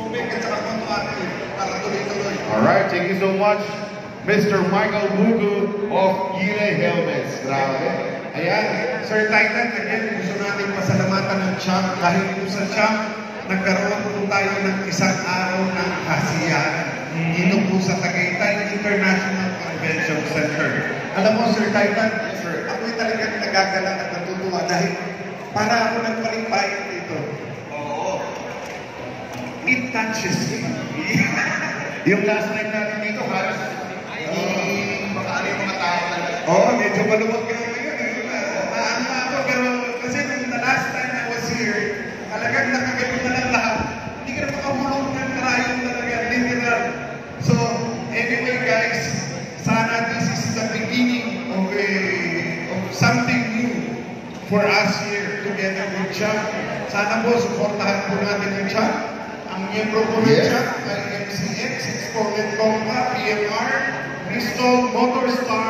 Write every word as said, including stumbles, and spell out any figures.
tubig at saka kontuate para tuloy-tuloy. Alright, thank you so much, Mister Michael Mugu of Yile Helmets. Grabe. Ayan, Sir Titan, again, gusto natin pasalamatan ng champ. Dahil po sa champ, nagkaroon po tayo ng isang araw ng kasiyahan. Dito po sa Tagaytay International Convention Center. Alam mo, Sir Titan, yes, sir, ako'y talagang nagagalak at natutuwa dahil para ako nagpalimbayan dito. Oo. It touches me. Yung last night natin dito, halos hindi makaano yung mga tao talaga. Oo, medyo maluwag ka ngayon. Naano na ako, pero kasi nung the last time I was here, talagang nakagabi na lang lahat. Hindi ka na makahulog ng karayong talaga, literal. So, anyway guys, sana this is the beginning of, a, of something new for us here together with Chuck. Sana po, supportahan po natin yung Chuck. Ang miyembro po ng Chuck ay M C X, Exponent Compa, P M R, Bristol, Motorstar,